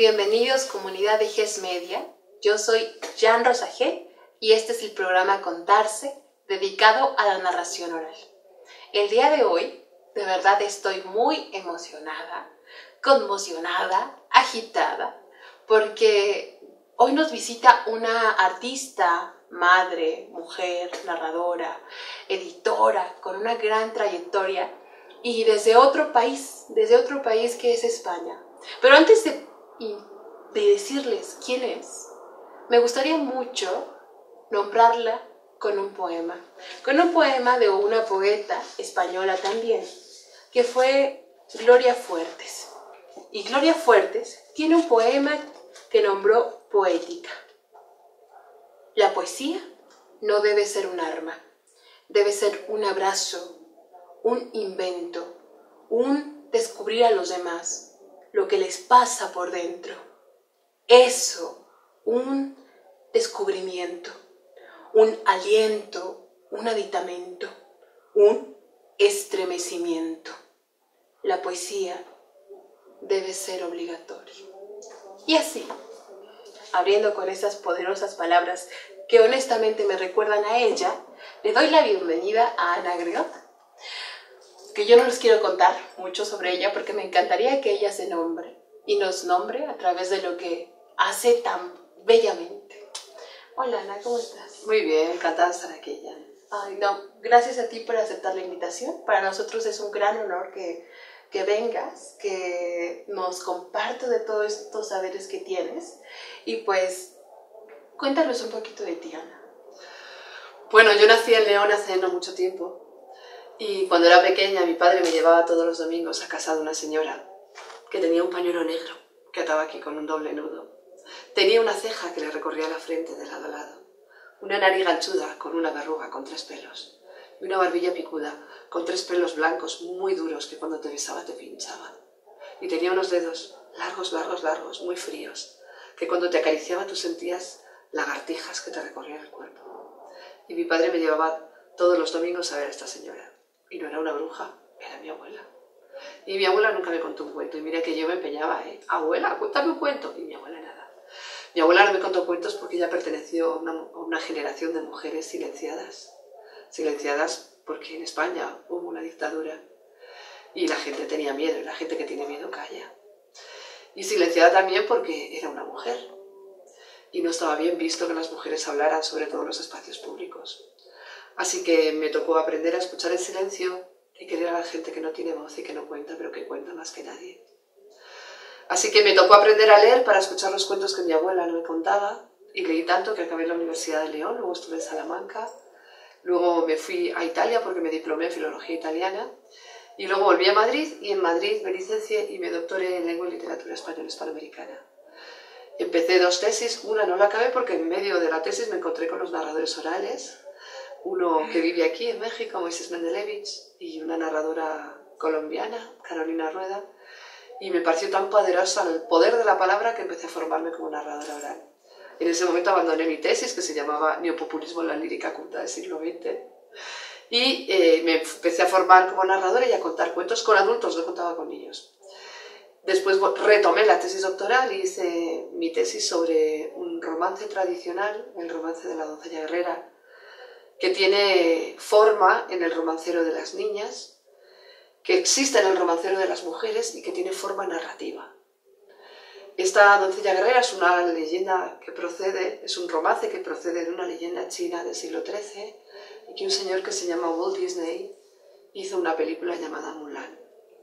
Bienvenidos comunidad de GES Media, yo soy Jan Rosagé y este es el programa Contarse, dedicado a la narración oral. El día de hoy, de verdad estoy muy emocionada, conmocionada, agitada, porque hoy nos visita una artista, madre, mujer, narradora, editora, con una gran trayectoria y desde otro país que es España. Pero antes de decirles quién es, me gustaría mucho nombrarla con un poema de una poeta española también, que fue Gloria Fuertes. Y Gloria Fuertes tiene un poema que nombró Poética. La poesía no debe ser un arma, debe ser un abrazo, un invento, un descubrir a los demás lo que les pasa por dentro. Eso, un descubrimiento, un aliento, un aditamento, un estremecimiento. La poesía debe ser obligatoria. Y así, abriendo con esas poderosas palabras que honestamente me recuerdan a ella, le doy la bienvenida a Ana Griot, que yo no les quiero contar mucho sobre ella porque me encantaría que ella se nombre y nos nombre a través de lo que hace tan bellamente. Hola Ana, ¿cómo estás? Muy bien, encantada de estar aquí, Jan. Ay, no, gracias a ti por aceptar la invitación. Para nosotros es un gran honor que vengas, que nos compartas de todos estos saberes que tienes. Y pues, cuéntanos un poquito de ti, Ana. Bueno, yo nací en León hace no mucho tiempo y cuando era pequeña mi padre me llevaba todos los domingos a casa de una señora que tenía un pañuelo negro que ataba aquí con un doble nudo. Tenía una ceja que le recorría la frente de lado a lado, una nariz ganchuda con una verruga con 3 pelos y una barbilla picuda con 3 pelos blancos muy duros que cuando te besaba te pinchaban. Y tenía unos dedos largos, largos, largos, muy fríos, que cuando te acariciaba tú sentías lagartijas que te recorrían el cuerpo. Y mi padre me llevaba todos los domingos a ver a esta señora. Y no era una bruja, era mi abuela. Y mi abuela nunca me contó un cuento. Y mira que yo me empeñaba, abuela, cuéntame un cuento. Y mi abuela nada. Mi abuela no me contó cuentos porque ella perteneció a una generación de mujeres silenciadas. Silenciadas porque en España hubo una dictadura. Y la gente tenía miedo, y la gente que tiene miedo calla. Y silenciada también porque era una mujer. Y no estaba bien visto que las mujeres hablaran, sobre todo en los espacios públicos. Así que me tocó aprender a escuchar el silencio y querer a la gente que no tiene voz y que no cuenta, pero que cuenta más que nadie. Así que me tocó aprender a leer para escuchar los cuentos que mi abuela no me contaba, y leí tanto que acabé en la Universidad de León, luego estuve en Salamanca, luego me fui a Italia porque me diplomé en Filología Italiana, y luego volví a Madrid, y en Madrid me licencié y me doctoré en Lengua y Literatura Española Hispanoamericana. Empecé 2 tesis, una no la acabé porque en medio de la tesis me encontré con los narradores orales, uno que vive aquí en México, Moisés Mendelevich, y una narradora colombiana, Carolina Rueda, y me pareció tan poderosa el poder de la palabra que empecé a formarme como narradora oral. En ese momento abandoné mi tesis, que se llamaba Neopopulismo en la lírica culta del siglo XX, y me empecé a formar como narradora y a contar cuentos con adultos, no contaba con niños. Después retomé la tesis doctoral y hice mi tesis sobre un romance tradicional, el romance de la doncella guerrera, que tiene forma en el romancero de las niñas, que existe en el romancero de las mujeres y que tiene forma narrativa. Esta doncella guerrera es una leyenda que procede, es un romance que procede de una leyenda china del siglo XIII y que un señor que se llama Walt Disney hizo una película llamada Mulan.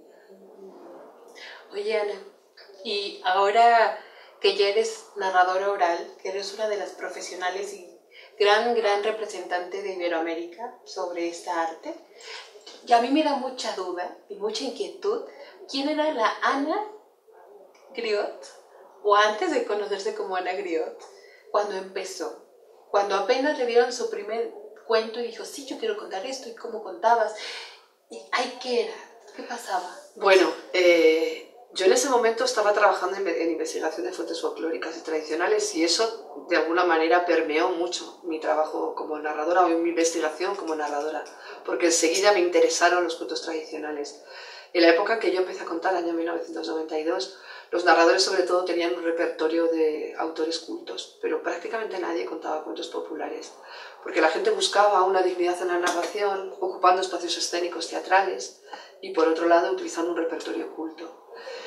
Oye Ana, y ahora que ya eres narradora oral, que eres una de las profesionales y gran representante de Iberoamérica sobre esta arte, y a mí me da mucha duda y mucha inquietud, ¿quién era la Ana Griot? O antes de conocerse como Ana Griot, cuando empezó, cuando apenas le dieron su primer cuento y dijo, sí, yo quiero contar esto, y cómo contabas, y ay, ¿qué era? ¿Qué pasaba? Bueno, yo en ese momento estaba trabajando en investigación de fuentes folclóricas y tradicionales y eso de alguna manera permeó mucho mi trabajo como narradora o mi investigación como narradora, porque enseguida me interesaron los cuentos tradicionales. En la época en que yo empecé a contar, año 1992, Los narradores sobre todo tenían un repertorio de autores cultos, pero prácticamente nadie contaba cuentos populares, porque la gente buscaba una dignidad en la narración, ocupando espacios escénicos teatrales y por otro lado utilizando un repertorio culto.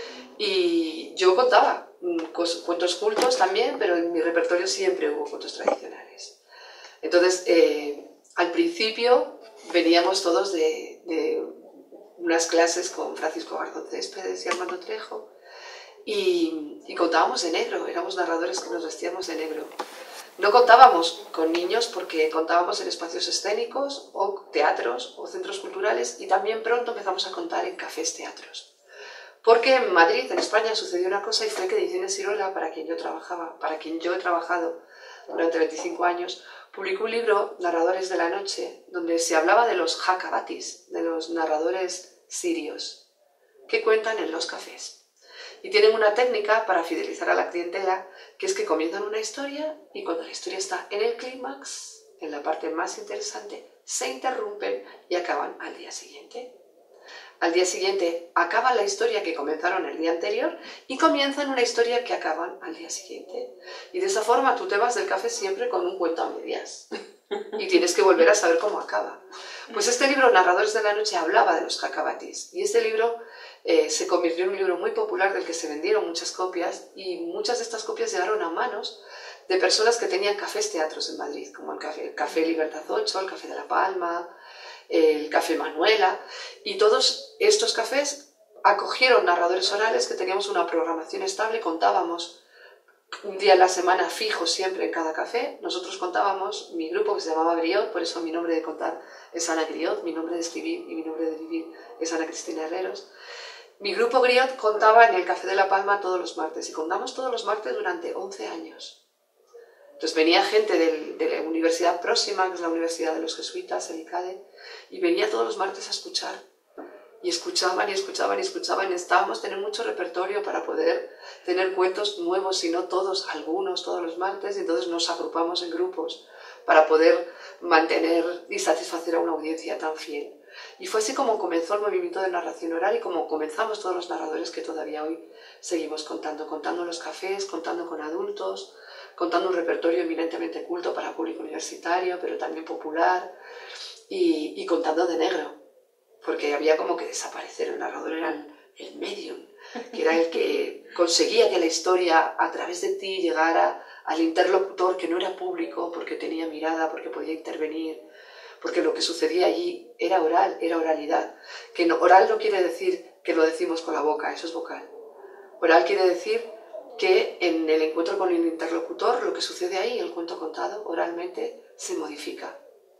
Y yo contaba cuentos cultos también, pero en mi repertorio siempre hubo cuentos tradicionales. Entonces, al principio veníamos todos de unas clases con Francisco Garzón Céspedes y Armando Trejo y contábamos de negro, éramos narradores que nos vestíamos de negro. No contábamos con niños porque contábamos en espacios escénicos o teatros o centros culturales y también pronto empezamos a contar en cafés teatros. Porque en Madrid, en España, sucedió una cosa y fue que Ediciones Sirola, para quien yo he trabajado durante 25 años, publicó un libro, Narradores de la Noche, donde se hablaba de los jakabatis, de los narradores sirios, que cuentan en los cafés. Y tienen una técnica para fidelizar a la clientela, que es que comienzan una historia y cuando la historia está en el clímax, en la parte más interesante, se interrumpen y acaban al día siguiente. Al día siguiente acaban la historia que comenzaron el día anterior y comienzan una historia que acaban al día siguiente. Y de esa forma tú te vas del café siempre con un cuento a medias y tienes que volver a saber cómo acaba. Pues este libro, Narradores de la Noche, hablaba de los jakabatis y este libro se convirtió en un libro muy popular del que se vendieron muchas copias y muchas de estas copias llegaron a manos de personas que tenían cafés teatros en Madrid, como el Café Libertad 8, el Café de la Palma, el Café Manuela, y todos estos cafés acogieron narradores orales que teníamos una programación estable, contábamos un día a la semana fijo siempre en cada café. Nosotros contábamos, mi grupo que se llamaba Griot, por eso mi nombre de contar es Ana Griot, mi nombre de escribir y mi nombre de vivir es Ana Cristina Herreros. Mi grupo Griot contaba en el Café de la Palma todos los martes y contamos todos los martes durante 11 años. Entonces venía gente de la universidad próxima, que es la Universidad de los Jesuitas, el ICADE, y venía todos los martes a escuchar. Y escuchaban y escuchaban y escuchaban. Necesitábamos tener mucho repertorio para poder tener cuentos nuevos, y no todos, algunos todos los martes, y entonces nos agrupamos en grupos para poder mantener y satisfacer a una audiencia tan fiel. Y fue así como comenzó el movimiento de narración oral y como comenzamos todos los narradores que todavía hoy seguimos contando en los cafés, contando con adultos, contando un repertorio eminentemente culto para público universitario, pero también popular, y contando de negro, porque había como que desaparecer. El narrador era el medium, que era el que conseguía que la historia a través de ti llegara al interlocutor que no era público, porque tenía mirada, porque podía intervenir, porque lo que sucedía allí era oral, era oralidad. Que no, oral no quiere decir que lo decimos con la boca, eso es vocal. Oral quiere decir que en el encuentro con el interlocutor lo que sucede ahí, el cuento contado oralmente, se modifica,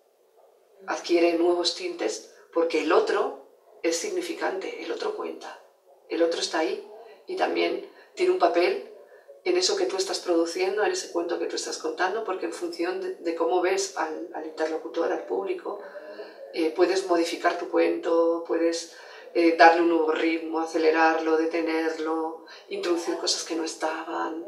adquiere nuevos tintes, porque el otro es significante, el otro cuenta, el otro está ahí y también tiene un papel en eso que tú estás produciendo, en ese cuento que tú estás contando, porque en función de cómo ves al interlocutor, al público, puedes modificar tu cuento, puedes darle un nuevo ritmo, acelerarlo, detenerlo, introducir cosas que no estaban,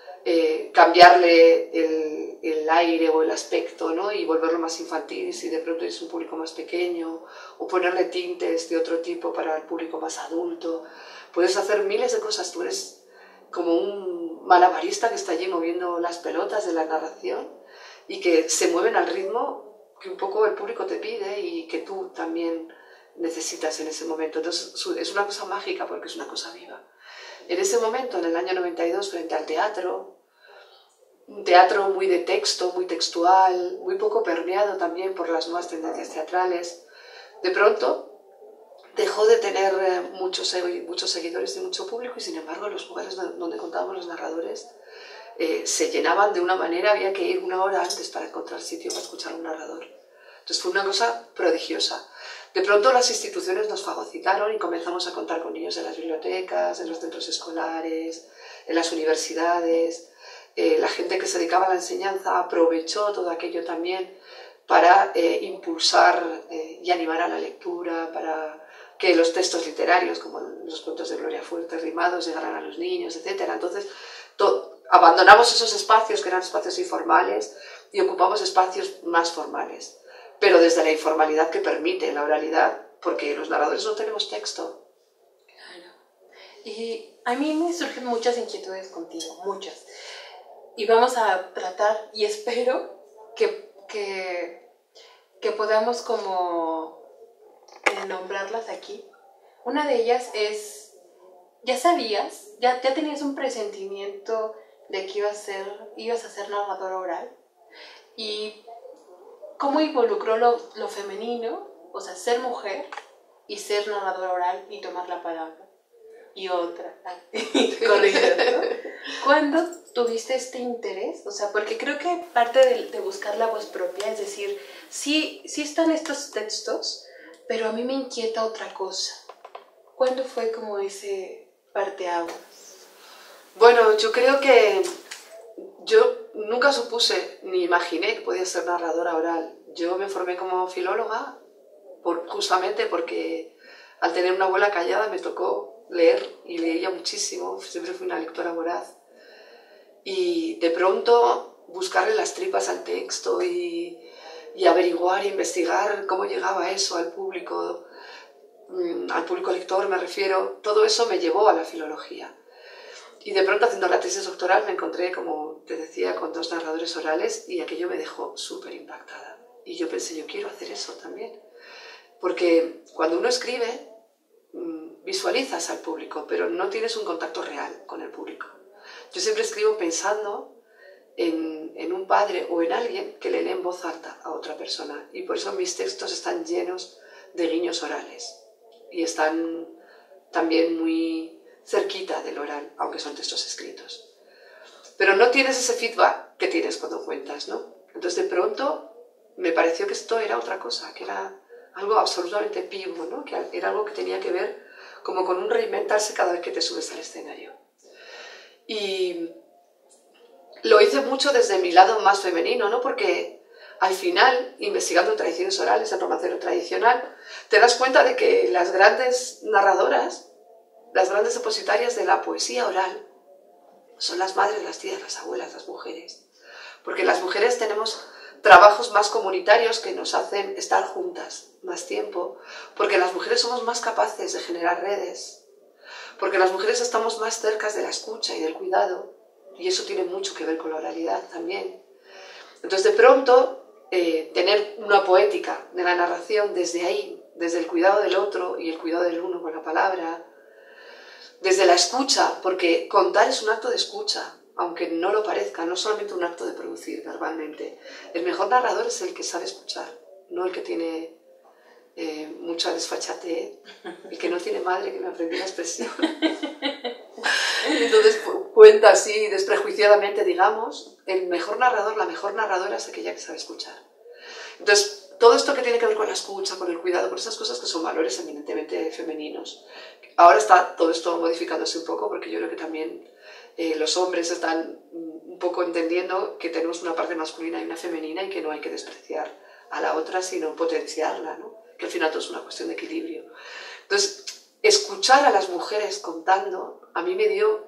cambiarle el aire o el aspecto, ¿no? Y volverlo más infantil si de pronto es un público más pequeño, o ponerle tintes de otro tipo para el público más adulto. Puedes hacer miles de cosas, tú eres como un malabarista que está allí moviendo las pelotas de la narración y que se mueven al ritmo que un poco el público te pide y que tú también necesitas en ese momento. Entonces es una cosa mágica porque es una cosa viva. En ese momento, en el año 92, frente al teatro, un teatro muy de texto, muy textual, muy poco permeado también por las nuevas tendencias teatrales, de pronto dejó de tener muchos seguidores y mucho público, y sin embargo los lugares donde contábamos los narradores se llenaban de una manera, había que ir una hora antes para encontrar sitio para escuchar a un narrador. Entonces fue una cosa prodigiosa. De pronto las instituciones nos fagocitaron y comenzamos a contar con niños en las bibliotecas, en los centros escolares, en las universidades. La gente que se dedicaba a la enseñanza aprovechó todo aquello también para impulsar y animar a la lectura, para que los textos literarios, como los cuentos de Gloria Fuertes rimados, llegaran a los niños, etc. Entonces abandonamos esos espacios que eran espacios informales y ocupamos espacios más formales, pero desde la informalidad que permite la oralidad, porque los narradores no tenemos texto. Claro. Y a mí me surgen muchas inquietudes contigo, muchas. Y vamos a tratar, y espero que podamos como nombrarlas aquí. Una de ellas es, ¿ya sabías? ¿Ya tenías un presentimiento de que ibas a ser narradora oral? ¿Y cómo involucró lo femenino, o sea, ser mujer y ser narradora oral y tomar la palabra? Y otra, corriges, ¿no? ¿Cuándo tuviste este interés? O sea, porque creo que parte de buscar la voz propia, es decir, sí están estos textos, pero a mí me inquieta otra cosa. ¿Cuándo fue como ese parteaguas? Bueno, yo creo que yo nunca supuse ni imaginé que podía ser narradora oral. Yo me formé como filóloga justamente porque al tener una abuela callada me tocó leer y leía muchísimo, siempre fui una lectora voraz. Y de pronto buscarle las tripas al texto y averiguar e investigar cómo llegaba eso al público lector me refiero, todo eso me llevó a la filología. Y de pronto haciendo la tesis doctoral me encontré, como te decía, con 2 narradores orales y aquello me dejó súper impactada. Y yo pensé, yo quiero hacer eso también. Porque cuando uno escribe, visualizas al público, pero no tienes un contacto real con el público. Yo siempre escribo pensando en un padre o en alguien que le lee en voz alta a otra persona. Y por eso mis textos están llenos de guiños orales. Y están también muy cerquita del oral, aunque son textos escritos. Pero no tienes ese feedback que tienes cuando cuentas, ¿no? Entonces de pronto me pareció que esto era otra cosa, que era algo absolutamente vivo, ¿no? Que era algo que tenía que ver como con un reinventarse cada vez que te subes al escenario. Y lo hice mucho desde mi lado más femenino, ¿no? Porque al final, investigando en tradiciones orales, en romancero tradicional, te das cuenta de que las grandes narradoras, las grandes depositarias de la poesía oral, son las madres, las tías, las abuelas, las mujeres. Porque las mujeres tenemos trabajos más comunitarios que nos hacen estar juntas más tiempo, porque las mujeres somos más capaces de generar redes, porque las mujeres estamos más cerca de la escucha y del cuidado, y eso tiene mucho que ver con la oralidad también. Entonces, de pronto, tener una poética de la narración desde ahí, desde el cuidado del otro y el cuidado del uno con la palabra, desde la escucha, porque contar es un acto de escucha, aunque no lo parezca, no solamente un acto de producir verbalmente. El mejor narrador es el que sabe escuchar, no el que tiene mucha desfachatez, el que no tiene madre, que me aprendí la expresión. Entonces cuenta así desprejuiciadamente, digamos, el mejor narrador, la mejor narradora es aquella que sabe escuchar. Entonces, todo esto que tiene que ver con la escucha, con el cuidado, con esas cosas que son valores eminentemente femeninos. Ahora está todo esto modificándose un poco porque yo creo que también los hombres están un poco entendiendo que tenemos una parte masculina y una femenina y que no hay que despreciar a la otra, sino potenciarla, ¿no? Que al final todo es una cuestión de equilibrio. Entonces, escuchar a las mujeres contando a mí me dio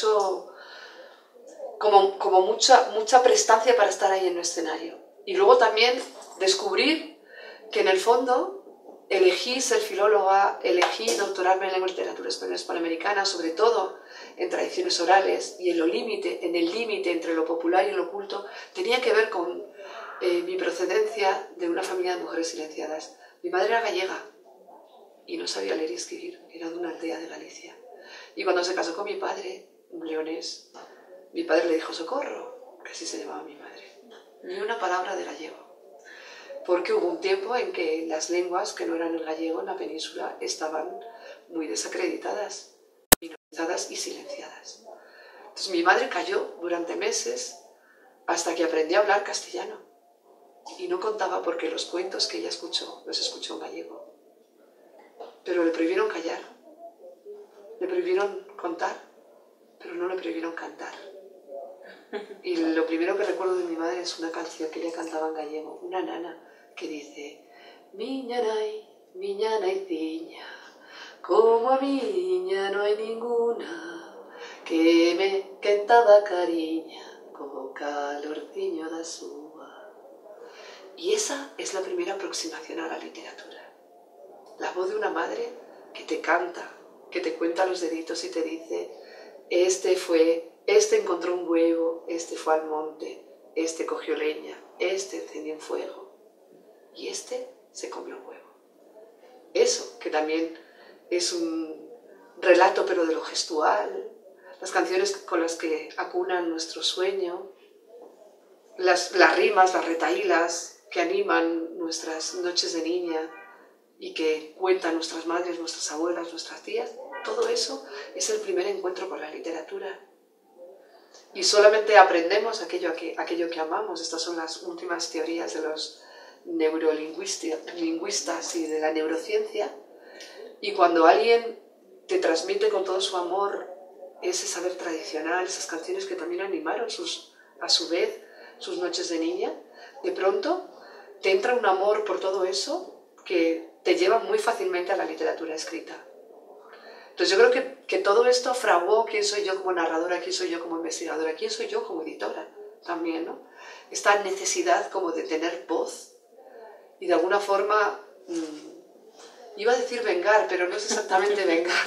mucha prestancia para estar ahí en un escenario. Y luego también descubrir que en el fondo elegí ser filóloga, elegí doctorarme en lengua y literatura española hispanoamericana, sobre todo en tradiciones orales, y en el límite entre lo popular y lo oculto, tenía que ver con mi procedencia de una familia de mujeres silenciadas. Mi madre era gallega y no sabía leer y escribir, era de una aldea de Galicia. Y cuando se casó con mi padre, un leonés, mi padre le dijo socorro, que así se llamaba mi madre. Ni una palabra de gallego. Porque hubo un tiempo en que las lenguas que no eran el gallego en la península estaban muy desacreditadas, minorizadas y silenciadas. Entonces mi madre calló durante meses hasta que aprendió a hablar castellano. Y no contaba porque los cuentos que ella escuchó, los escuchó en gallego. Pero le prohibieron callar, le prohibieron contar, pero no le prohibieron cantar. Y lo primero que recuerdo de mi madre es una canción que ella cantaba en gallego, una nana, que dice: miña naiciña, como a miña no hay ninguna, que me quentaba cariña, como calorciño da súa. Y esa es la primera aproximación a la literatura. La voz de una madre que te canta que te cuenta los deditos y te dice, este encontró un huevo, este fue al monte, este cogió leña, este encendió un fuego y este se comió un huevo. Eso, que también es un relato pero de lo gestual, las canciones con las que acunan nuestro sueño, las rimas, las retahílas que animan nuestras noches de niña y que cuentan nuestras madres, nuestras abuelas, nuestras tías, todo eso es el primer encuentro con la literatura. Y solamente aprendemos aquello que amamos. Estas son las últimas teorías de los neurolingüistas y de la neurociencia. Y cuando alguien te transmite con todo su amor ese saber tradicional, esas canciones que también animaron a su vez sus noches de niña, de pronto te entra un amor por todo eso que te lleva muy fácilmente a la literatura escrita. Entonces yo creo que todo esto fraguó quién soy yo como narradora, quién soy yo como investigadora, quién soy yo como editora también, ¿no? Esta necesidad como de tener voz y de alguna forma, iba a decir vengar, pero no es exactamente vengar,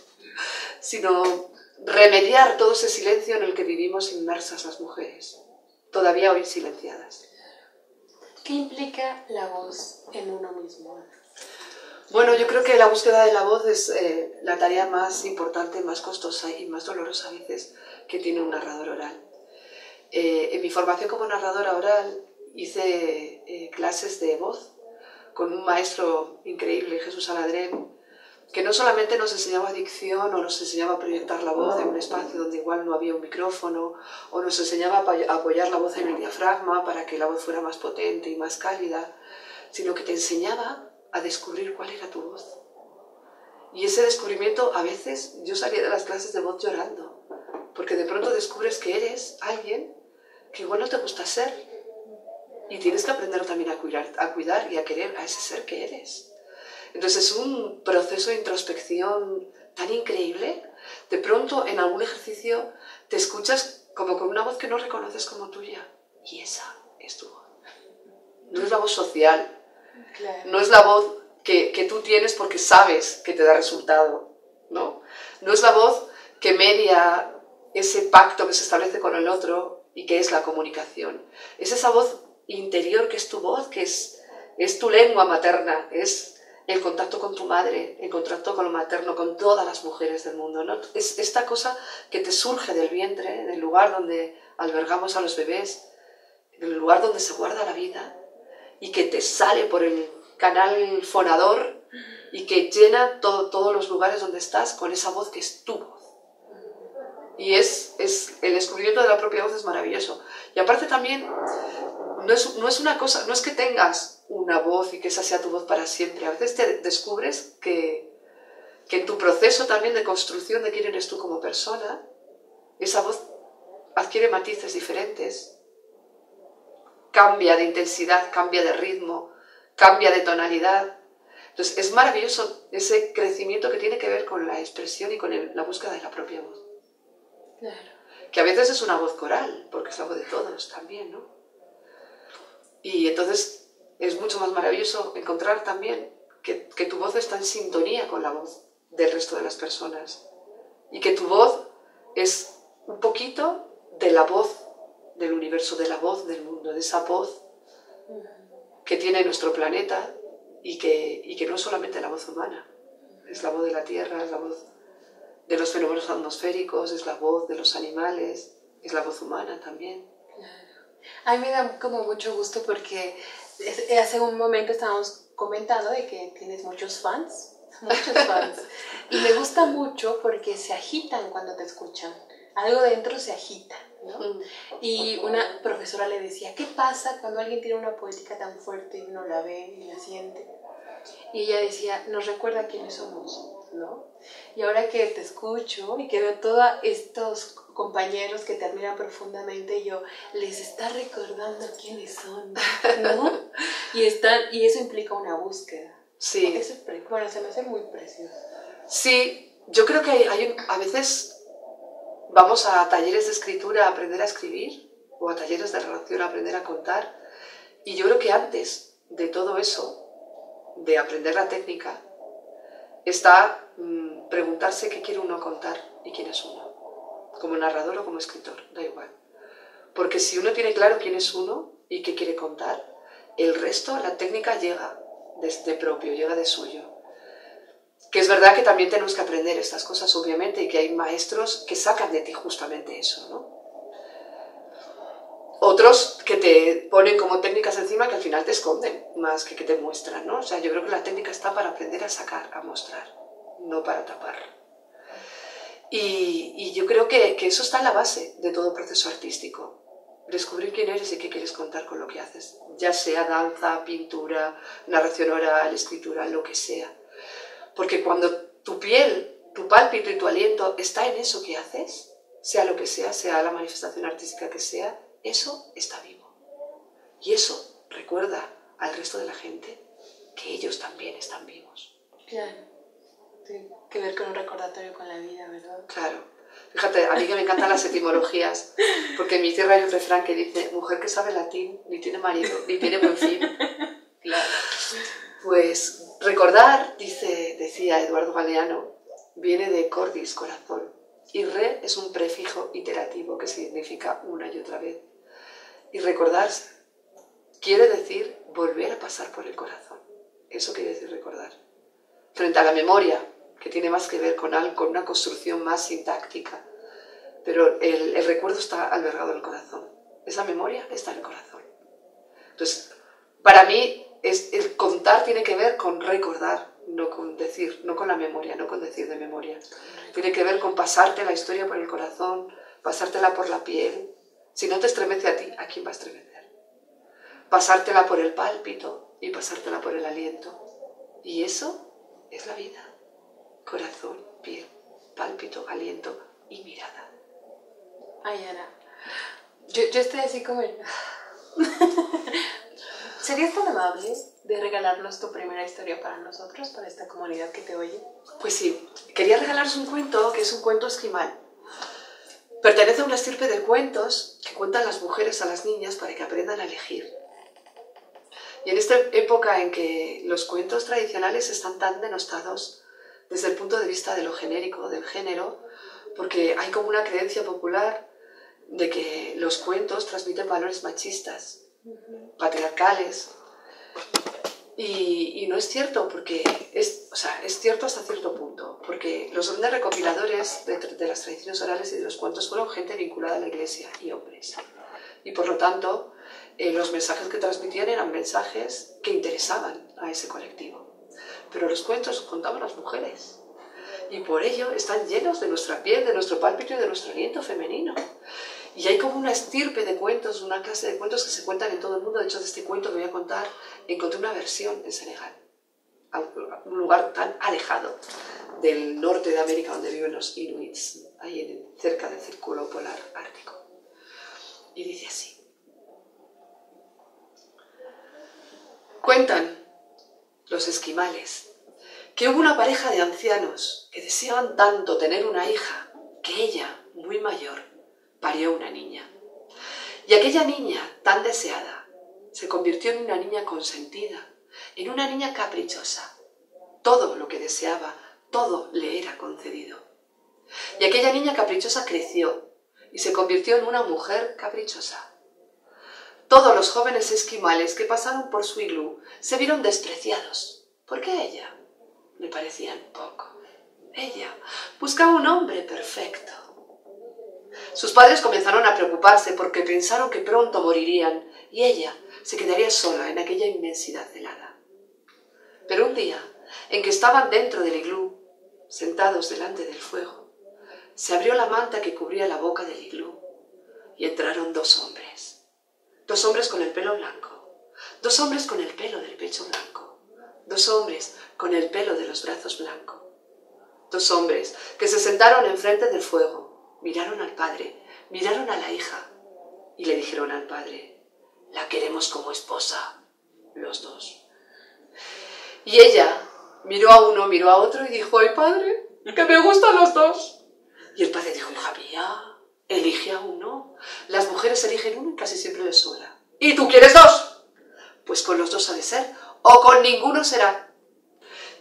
sino remediar todo ese silencio en el que vivimos inmersas las mujeres, todavía hoy silenciadas. ¿Qué implica la voz en uno mismo? Bueno, yo creo que la búsqueda de la voz es la tarea más importante, más costosa y más dolorosa a veces que tiene un narrador oral. En mi formación como narradora oral hice clases de voz con un maestro increíble, Jesús Aladrén, que no solamente nos enseñaba dicción o nos enseñaba a proyectar la voz en un espacio donde igual no había un micrófono, o nos enseñaba a apoyar la voz en el diafragma para que la voz fuera más potente y más cálida, sino que te enseñaba a descubrir cuál era tu voz. Y ese descubrimiento, a veces, yo salía de las clases de voz llorando, porque de pronto descubres que eres alguien que igual no te gusta ser, y tienes que aprender también a cuidar y a querer a ese ser que eres. Entonces es un proceso de introspección tan increíble. De pronto, en algún ejercicio, te escuchas como con una voz que no reconoces como tuya, y esa es tu voz. No es la voz social, claro. No es la voz que tú tienes porque sabes que te da resultado, ¿no? No es la voz que media ese pacto que se establece con el otro y que es la comunicación. Es esa voz interior que es tu voz, que es tu lengua materna, es el contacto con tu madre, el contacto con lo materno, con todas las mujeres del mundo, ¿no? Es esta cosa que te surge del vientre, del lugar donde albergamos a los bebés, del lugar donde se guarda la vida, y que te sale por el canal fonador y que llena todos los lugares donde estás con esa voz que es tu voz. Y el descubrimiento de la propia voz es maravilloso. Y aparte también, no es una cosa, no es que tengas una voz y que esa sea tu voz para siempre. A veces te descubres que en tu proceso también de construcción de quién eres tú como persona, esa voz adquiere matices diferentes, cambia de intensidad, cambia de ritmo, cambia de tonalidad. Entonces es maravilloso ese crecimiento que tiene que ver con la expresión y con la búsqueda de la propia voz. Claro. Que a veces es una voz coral, porque es la voz de todos también, ¿no? Y entonces es mucho más maravilloso encontrar también que tu voz está en sintonía con la voz del resto de las personas. Y que tu voz es un poquito de la voz del universo, de la voz del mundo, de esa voz que tiene nuestro planeta y que no es solamente la voz humana, es la voz de la Tierra, es la voz de los fenómenos atmosféricos, es la voz de los animales, es la voz humana también. A mí me da como mucho gusto porque hace un momento estábamos comentando de que tienes muchos fans, y me gusta mucho porque se agitan cuando te escuchan, algo dentro se agita, ¿no? Y una profesora le decía, ¿qué pasa cuando alguien tiene una poética tan fuerte y uno la ve y la siente? Y ella decía, nos recuerda quiénes somos, ¿no? Y ahora que te escucho y que veo todos estos compañeros que te admiran profundamente, yo les está recordando quiénes son, ¿no? Y eso implica una búsqueda. Sí. Eso bueno, se me hace muy precioso. Sí, yo creo que a veces vamos a talleres de escritura a aprender a escribir, o a talleres de redacción a aprender a contar, y yo creo que antes de todo eso, de aprender la técnica, está preguntarse qué quiere uno contar y quién es uno, como narrador o como escritor, da igual. Porque si uno tiene claro quién es uno y qué quiere contar, el resto, la técnica llega de propio, llega de suyo. Que es verdad que también tenemos que aprender estas cosas, obviamente, y que hay maestros que sacan de ti justamente eso, ¿no? Otros que te ponen como técnicas encima que al final te esconden, más que te muestran, ¿no? O sea, yo creo que la técnica está para aprender a sacar, a mostrar, no para tapar. Y yo creo que eso está en la base de todo proceso artístico. Descubrir quién eres y qué quieres contar con lo que haces. Ya sea danza, pintura, narración oral, escritura, lo que sea. Porque cuando tu piel, tu pálpito y tu aliento está en eso que haces, sea lo que sea la manifestación artística que sea, eso está vivo. Y eso recuerda al resto de la gente que ellos también están vivos. Claro. Tiene que ver con un recordatorio con la vida, ¿verdad? Claro. Fíjate, a mí que me encantan las etimologías, porque en mi tierra hay un refrán que dice: mujer que sabe latín, ni tiene marido, ni tiene buen fin. Claro. Pues recordar, decía Eduardo Galeano, viene de cordis, corazón, y re es un prefijo iterativo que significa una y otra vez. Y recordarse quiere decir volver a pasar por el corazón. Eso quiere decir recordar. Frente a la memoria, que tiene más que ver con una construcción más sintáctica, pero el recuerdo está albergado en el corazón. Esa memoria está en el corazón. Entonces, para mí, el contar tiene que ver con recordar, no con decir, no con la memoria, no con decir de memoria. Tiene que ver con pasarte la historia por el corazón, pasártela por la piel. Si no te estremece a ti, ¿a quién va a estremecer? Pasártela por el pálpito y pasártela por el aliento. Y eso es la vida. Corazón, piel, pálpito, aliento y mirada. Ay, Ana, yo estoy así como... ¿Serías tan amable de regalarnos tu primera historia para nosotros, para esta comunidad que te oye? Pues sí, quería regalaros un cuento que es un cuento esquimal. Pertenece a una estirpe de cuentos que cuentan las mujeres a las niñas para que aprendan a elegir. Y en esta época en que los cuentos tradicionales están tan denostados desde el punto de vista de lo genérico, del género, porque hay como una creencia popular de que los cuentos transmiten valores machistas, patriarcales, y no es cierto, porque es cierto hasta cierto punto, porque los grandes recopiladores de las tradiciones orales y de los cuentos fueron gente vinculada a la Iglesia y hombres, y por lo tanto los mensajes que transmitían eran mensajes que interesaban a ese colectivo, pero los cuentos los contaban las mujeres. Y por ello están llenos de nuestra piel, de nuestro pálpito y de nuestro aliento femenino. Y hay como una estirpe de cuentos, una clase de cuentos que se cuentan en todo el mundo. De hecho, de este cuento que voy a contar, encontré una versión en Senegal, un lugar tan alejado del norte de América donde viven los inuits, ahí cerca del círculo polar ártico. Y dice así. Cuentan los esquimales que hubo una pareja de ancianos que deseaban tanto tener una hija que ella, muy mayor, parió una niña. Y aquella niña, tan deseada, se convirtió en una niña consentida, en una niña caprichosa. Todo lo que deseaba, todo le era concedido. Y aquella niña caprichosa creció y se convirtió en una mujer caprichosa. Todos los jóvenes esquimales que pasaron por su iglú se vieron despreciados, porque ella le parecían poco. Ella buscaba un hombre perfecto. Sus padres comenzaron a preocuparse porque pensaron que pronto morirían y ella se quedaría sola en aquella inmensidad helada. Pero un día, en que estaban dentro del iglú, sentados delante del fuego, se abrió la manta que cubría la boca del iglú y entraron dos hombres. Dos hombres con el pelo blanco, dos hombres con el pelo del pecho blanco, dos hombres con el pelo de los brazos blanco. Dos hombres que se sentaron enfrente del fuego, miraron al padre, miraron a la hija y le dijeron al padre: la queremos como esposa, los dos. Y ella miró a uno, miró a otro y dijo: ay, padre, que me gustan los dos. Y el padre dijo: hija mía, elige a uno. Las mujeres eligen uno y casi siempre les sobra. ¿Y tú quieres dos? Pues con los dos ha de ser, o con ninguno será.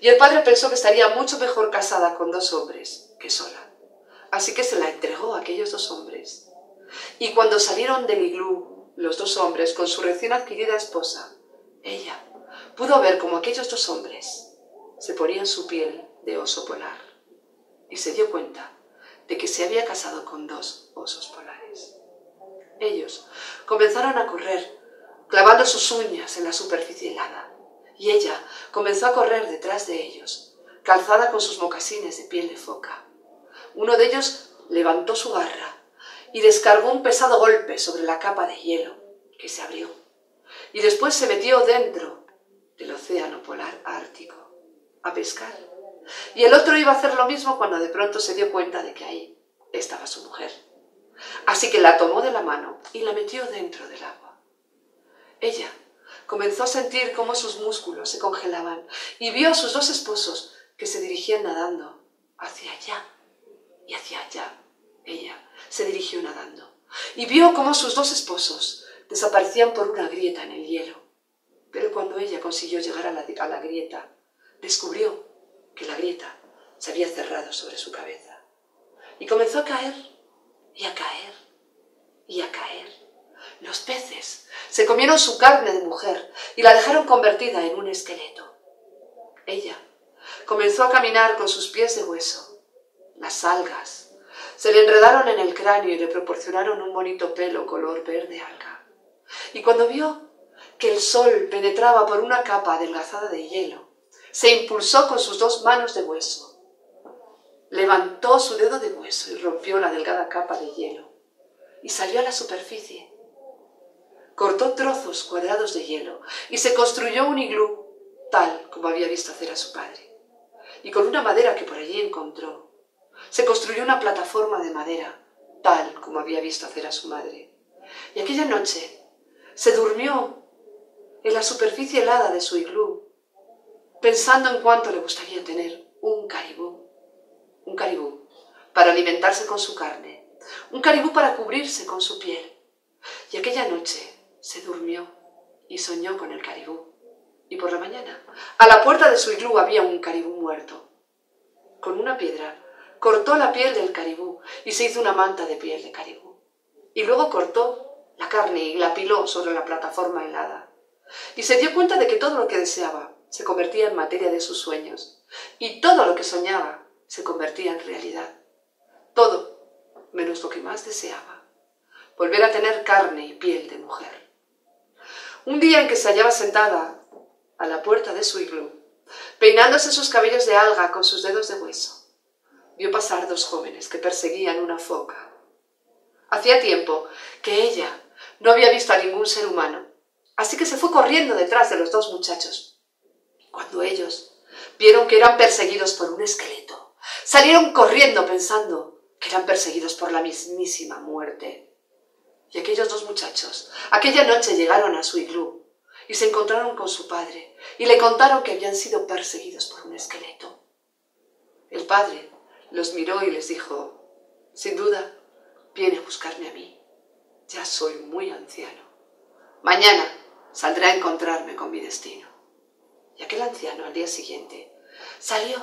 y el padre pensó que estaría mucho mejor casada con 2 hombres que sola. Así que se la entregó a aquellos 2 hombres. Y cuando salieron del iglú, los 2 hombres, con su recién adquirida esposa, ella pudo ver cómo aquellos 2 hombres se ponían su piel de oso polar. Y se dio cuenta de que se había casado con 2 osos polares. Ellos comenzaron a correr, clavando sus uñas en la superficie helada, y ella comenzó a correr detrás de ellos, calzada con sus mocasines de piel de foca. Uno de ellos levantó su garra y descargó un pesado golpe sobre la capa de hielo, que se abrió, y después se metió dentro del océano polar ártico a pescar. Y el otro iba a hacer lo mismo cuando de pronto se dio cuenta de que ahí estaba su mujer. Así que la tomó de la mano y la metió dentro del agua. Ella comenzó a sentir cómo sus músculos se congelaban y vio a sus 2 esposos que se dirigían nadando hacia allá y hacia allá. Ella se dirigió nadando y vio cómo sus 2 esposos desaparecían por una grieta en el hielo. Pero cuando ella consiguió llegar a la grieta, descubrió que la grieta se había cerrado sobre su cabeza y comenzó a caer y a caer y a caer. Los peces se comieron su carne de mujer y la dejaron convertida en un esqueleto. Ella comenzó a caminar con sus pies de hueso. Las algas se le enredaron en el cráneo y le proporcionaron un bonito pelo color verde alga. Y cuando vio que el sol penetraba por una capa adelgazada de hielo, se impulsó con sus 2 manos de hueso. Levantó su dedo de hueso y rompió la delgada capa de hielo y salió a la superficie. Cortó trozos cuadrados de hielo y se construyó un iglú tal como había visto hacer a su padre. Y con una madera que por allí encontró, se construyó una plataforma de madera tal como había visto hacer a su madre. Y aquella noche se durmió en la superficie helada de su iglú, pensando en cuánto le gustaría tener un caribú para alimentarse con su carne, un caribú para cubrirse con su piel. Y aquella noche se durmió y soñó con el caribú. Y por la mañana, a la puerta de su iglú había un caribú muerto. Con una piedra cortó la piel del caribú y se hizo una manta de piel de caribú. Y luego cortó la carne y la apiló sobre la plataforma helada. Y se dio cuenta de que todo lo que deseaba se convertía en materia de sus sueños, y todo lo que soñaba se convertía en realidad. Todo, menos lo que más deseaba: volver a tener carne y piel de mujer. Un día en que se hallaba sentada a la puerta de su iglú, peinándose sus cabellos de alga con sus dedos de hueso, vio pasar 2 jóvenes que perseguían una foca. Hacía tiempo que ella no había visto a ningún ser humano, así que se fue corriendo detrás de los 2 muchachos. Cuando ellos vieron que eran perseguidos por un esqueleto, salieron corriendo pensando que eran perseguidos por la mismísima muerte. Y aquellos 2 muchachos aquella noche llegaron a su iglú y se encontraron con su padre y le contaron que habían sido perseguidos por un esqueleto. El padre los miró y les dijo: sin duda, viene a buscarme a mí. Ya soy muy anciano. Mañana saldré a encontrarme con mi destino. Y aquel anciano al día siguiente salió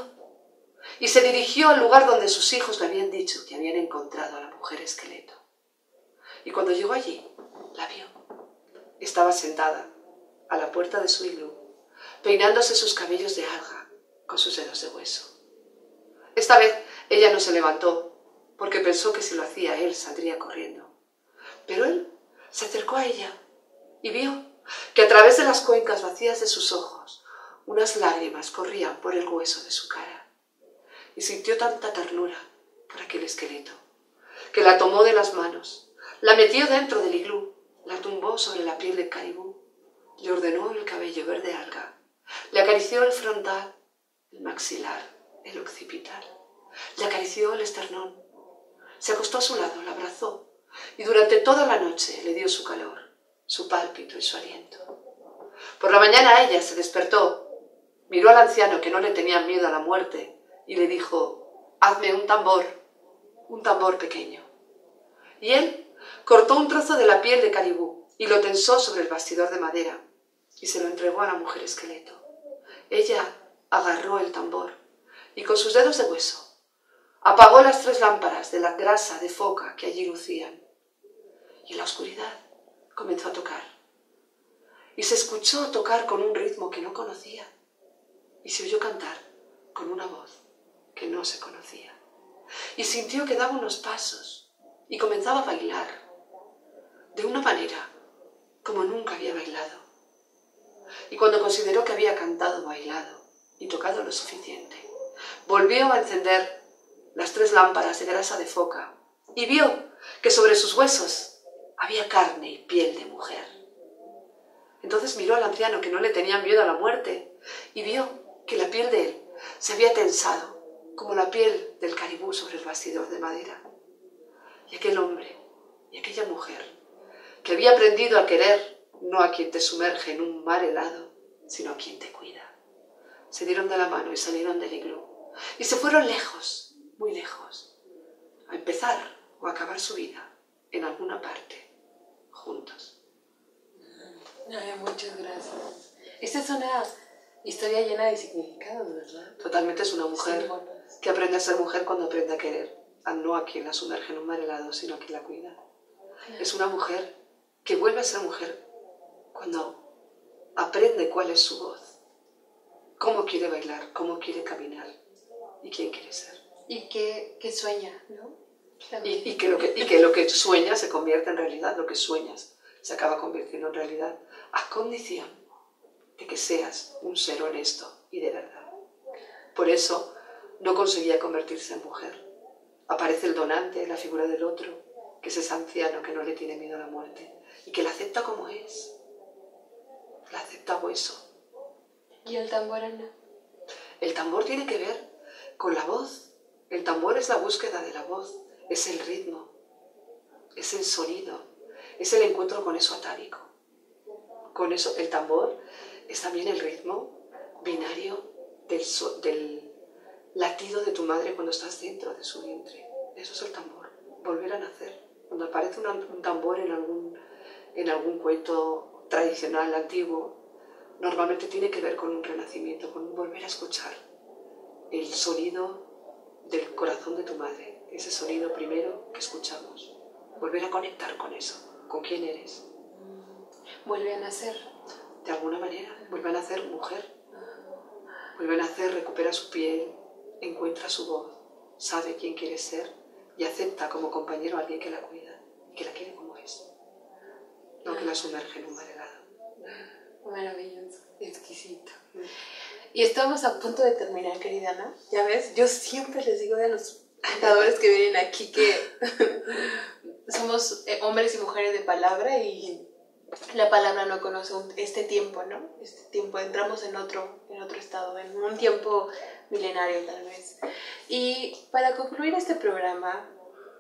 y se dirigió al lugar donde sus hijos le habían dicho que habían encontrado a la mujer esqueleto. Y cuando llegó allí, la vio. Estaba sentada a la puerta de su iglú, peinándose sus cabellos de alga con sus dedos de hueso. Esta vez ella no se levantó, porque pensó que si lo hacía él saldría corriendo. Pero él se acercó a ella y vio que a través de las cuencas vacías de sus ojos unas lágrimas corrían por el hueso de su cara, y sintió tanta ternura por aquel esqueleto, que la tomó de las manos, la metió dentro del iglú, la tumbó sobre la piel de caribú, le ordenó el cabello verde alga, le acarició el frontal, el maxilar, el occipital, le acarició el esternón, se acostó a su lado, la abrazó, y durante toda la noche le dio su calor, su pálpito y su aliento. Por la mañana ella se despertó, miró al anciano, que no le tenía miedo a la muerte, y le dijo: hazme un tambor pequeño. Y él cortó un trozo de la piel de caribú y lo tensó sobre el bastidor de madera y se lo entregó a la mujer esqueleto. Ella agarró el tambor y con sus dedos de hueso apagó las 3 lámparas de la grasa de foca que allí lucían. Y en la oscuridad comenzó a tocar. Y se escuchó tocar con un ritmo que no conocía. Y se oyó cantar con una voz que no se conocía. Y sintió que daba unos pasos y comenzaba a bailar de una manera como nunca había bailado. Y cuando consideró que había cantado, bailado y tocado lo suficiente, volvió a encender las 3 lámparas de grasa de foca y vio que sobre sus huesos había carne y piel de mujer. Entonces miró al anciano, que no le tenía miedo a la muerte, y vio que la piel de él se había tensado como la piel del caribú sobre el bastidor de madera. Y aquel hombre y aquella mujer, que había aprendido a querer no a quien te sumerge en un mar helado, sino a quien te cuida, se dieron de la mano y salieron del iglú y se fueron lejos, muy lejos, a empezar o a acabar su vida en alguna parte, juntos. Ay, muchas gracias. Esta es una historia llena de significados, ¿verdad? Totalmente. Es una mujer que aprende a ser mujer cuando aprende a querer, no a quien la sumerge en un mar helado, sino a quien la cuida. Es una mujer que vuelve a ser mujer cuando aprende cuál es su voz, cómo quiere bailar, cómo quiere caminar y quién quiere ser. Y que sueña, ¿no? Y que lo que sueñas se convierte en realidad, lo que sueñas se acaba convirtiendo en realidad, a condición de que seas un ser honesto y de verdad. Por eso no conseguía convertirse en mujer. Aparece el donante, la figura del otro, que es ese anciano que no le tiene miedo a la muerte y que la acepta como es. La acepta a hueso. ¿Y el tambor, Ana? El tambor tiene que ver con la voz. El tambor es la búsqueda de la voz, es el ritmo, es el sonido, es el encuentro con eso atávico. Con eso, el tambor es también el ritmo binario del latido de tu madre cuando estás dentro de su vientre. Eso es el tambor, volver a nacer. Cuando aparece un tambor en algún cuento tradicional, antiguo, normalmente tiene que ver con un renacimiento, con un volver a escuchar el sonido del corazón de tu madre, ese sonido primero que escuchamos. Volver a conectar con eso, con quién eres. Vuelve a nacer. De alguna manera, vuelve a nacer mujer. Vuelve a nacer, recupera su piel, encuentra su voz, sabe quién quiere ser y acepta como compañero a alguien que la cuida y que la quiere como es. No que la sumerge en un mar helado. Maravilloso, exquisito. Y estamos a punto de terminar, querida Ana. Ya ves, yo siempre les digo a los contadores que vienen aquí que somos hombres y mujeres de palabra y la palabra no conoce este tiempo, ¿no? Este tiempo, entramos en otro estado, en un tiempo milenario tal vez. Y para concluir este programa,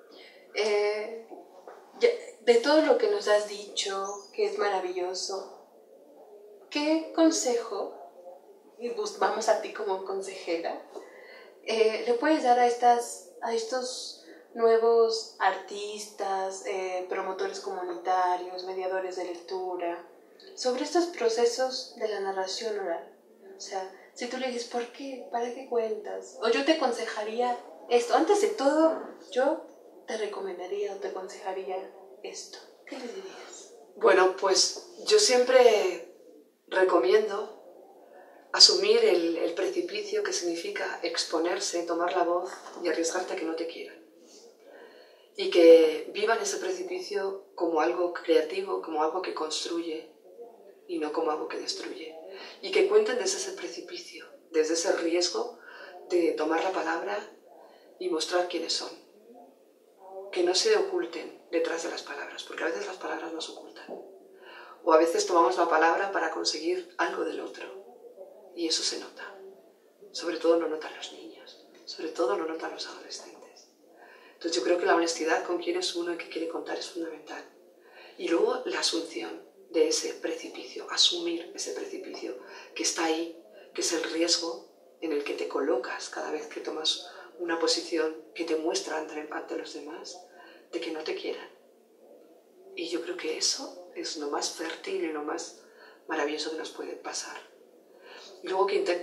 de todo lo que nos has dicho, que es maravilloso, ¿qué consejo, y vamos a ti como consejera, le puedes dar a estos nuevos artistas, promotores comunitarios, mediadores de lectura, sobre estos procesos de la narración oral? O sea, si tú le dices, ¿por qué? ¿Para qué cuentas? O yo te aconsejaría esto. Antes de todo, yo te recomendaría o te aconsejaría esto. ¿Qué les dirías? Bueno, pues yo siempre recomiendo asumir el precipicio que significa exponerse, tomar la voz y arriesgarte a que no te quieran. Y que vivan ese precipicio como algo creativo, como algo que construye y no como algo que destruye. Y que cuenten desde ese precipicio, desde ese riesgo de tomar la palabra y mostrar quiénes son. Que no se oculten detrás de las palabras, porque a veces las palabras nos ocultan. O a veces tomamos la palabra para conseguir algo del otro. Y eso se nota. Sobre todo lo notan los niños. Sobre todo lo notan los adolescentes. Entonces yo creo que la honestidad con quién es uno y qué quiere contar es fundamental. Y luego la asunción de ese precipicio, asumir ese precipicio que está ahí, que es el riesgo en el que te colocas cada vez que tomas una posición que te muestra ante los demás, de que no te quieran. Y yo creo que eso es lo más fértil y lo más maravilloso que nos puede pasar. Y luego que intenten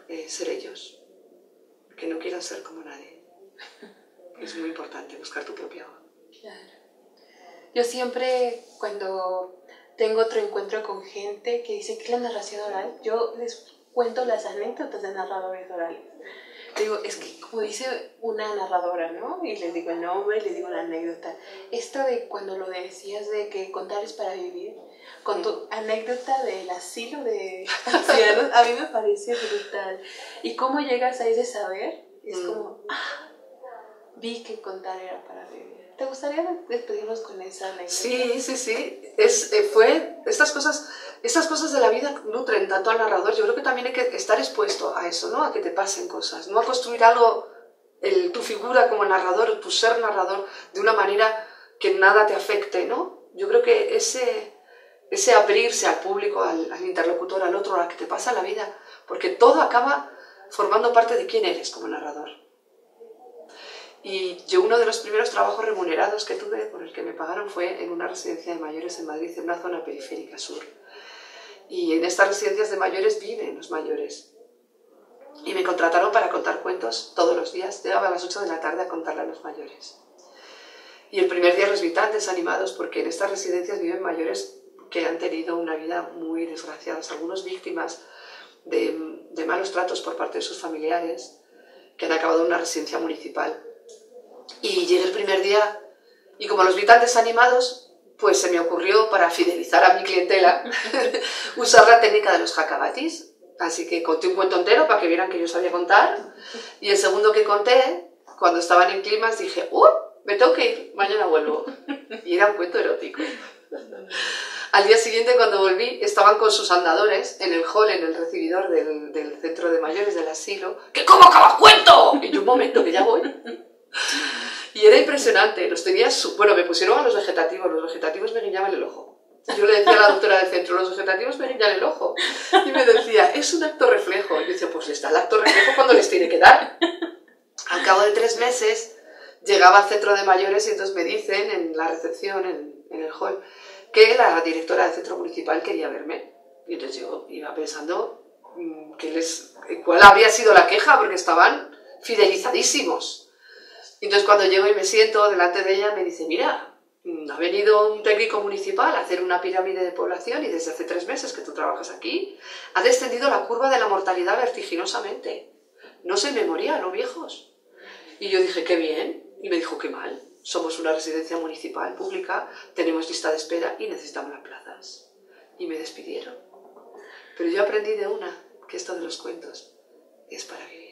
ser ellos, que no quieran ser como nadie. Es muy importante buscar tu propia voz. Claro. Yo siempre, cuando tengo otro encuentro con gente que dice que es la narración oral, yo les cuento las anécdotas de narradores orales. Digo, es que como dice una narradora, ¿no? Y les digo el nombre, les digo la anécdota. Esto de cuando lo decías de que contar es para vivir, con tu anécdota del asilo de ancianos, a mí me parece brutal. Y cómo llegas a ese saber, es como, vi que contar era para vivir. ¿Te gustaría despedirnos con esa anécdota? Sí. Estas cosas de la vida nutren tanto al narrador. Yo creo que también hay que estar expuesto a eso, ¿no? A que te pasen cosas, no a construir algo, tu figura como narrador, tu ser narrador, de una manera que nada te afecte, ¿no? Yo creo que ese abrirse al público, al interlocutor, al otro, a la que te pasa la vida, porque todo acaba formando parte de quién eres como narrador. Y yo uno de los primeros trabajos remunerados que tuve, por el que me pagaron, fue en una residencia de mayores en Madrid, en una zona periférica sur. Y en estas residencias de mayores viven los mayores. Y me contrataron para contar cuentos todos los días. Llegaba a las 8 de la tarde a contarle a los mayores. Y el primer día los vi tan desanimados porque en estas residencias viven mayores que han tenido una vida muy desgraciada, algunos víctimas de malos tratos por parte de sus familiares, que han acabado en una residencia municipal. Y llegué el primer día y como los vi tan desanimados, pues se me ocurrió, para fidelizar a mi clientela, usar la técnica de los jacabatis. Así que conté un cuento entero para que vieran que yo sabía contar. Y el segundo que conté, cuando estaban en climas, dije, me tengo que ir, mañana vuelvo. Y era un cuento erótico. Al día siguiente, cuando volví, estaban con sus andadores en el hall, en el recibidor del centro de mayores del asilo. ¡Que cómo acaba cuento! Y yo, un momento, que ya voy. Y era impresionante, me pusieron a los vegetativos me guiñaban el ojo. Yo le decía a la doctora del centro, los vegetativos me guiñan el ojo. Y me decía, es un acto reflejo. Y yo decía, pues les da el acto reflejo cuando les tiene que dar. Al cabo de 3 meses, llegaba al centro de mayores y entonces me dicen en la recepción, en el hall, que la directora del centro municipal quería verme. Y entonces yo iba pensando cuál habría sido la queja, porque estaban fidelizadísimos. Y entonces cuando llego y me siento delante de ella, me dice, mira, ha venido un técnico municipal a hacer una pirámide de población y desde hace 3 meses que tú trabajas aquí, ha descendido la curva de la mortalidad vertiginosamente. No se me morían los viejos. Y yo dije, qué bien. Y me dijo, qué mal. Somos una residencia municipal pública, tenemos lista de espera y necesitamos las plazas. Y me despidieron. Pero yo aprendí de que esto de los cuentos es para vivir.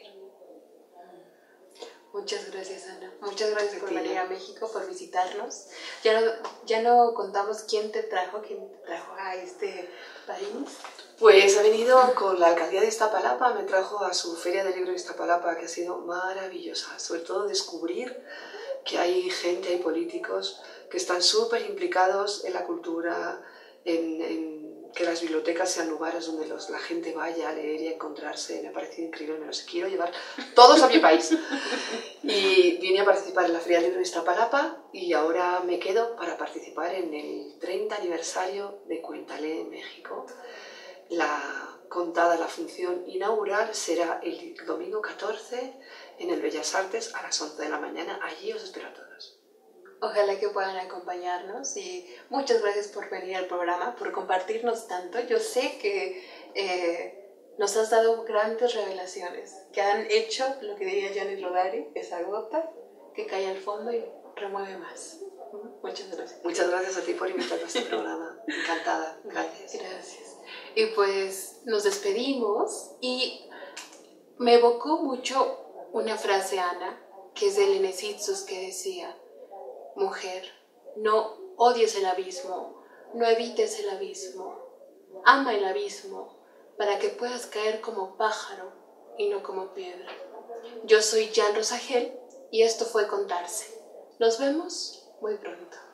Muchas gracias, Ana. Muchas gracias por venir a México, por visitarnos. Ya no contamos quién te trajo a este país. Pues ha venido con la alcaldía de Iztapalapa, me trajo a su feria del libro de Iztapalapa, que ha sido maravillosa. Sobre todo descubrir que hay gente, hay políticos que están súper implicados en la cultura, en que las bibliotecas sean lugares donde la gente vaya a leer y a encontrarse. Me ha parecido increíble, me los quiero llevar todos a mi país. Y vine a participar en la Feria del Libro de Iztapalapa y ahora me quedo para participar en el 30 aniversario de Cuéntale en México. La función inaugural será el domingo 14 en el Bellas Artes a las 11 de la mañana. Allí os espero a todos. Ojalá que puedan acompañarnos y muchas gracias por venir al programa, por compartirnos tanto. Yo sé que nos has dado grandes revelaciones que han hecho lo que diría Gianni Rodari, esa gota que cae al fondo y remueve más. Muchas gracias. Muchas gracias a ti por invitarme a este programa. Encantada. Gracias. Gracias. Y pues nos despedimos y me evocó mucho una frase, Ana, que es de Lenecitzus, que decía: mujer, no odies el abismo, no evites el abismo, ama el abismo para que puedas caer como pájaro y no como piedra. Yo soy Jan Rosagel y esto fue Contarse. Nos vemos muy pronto.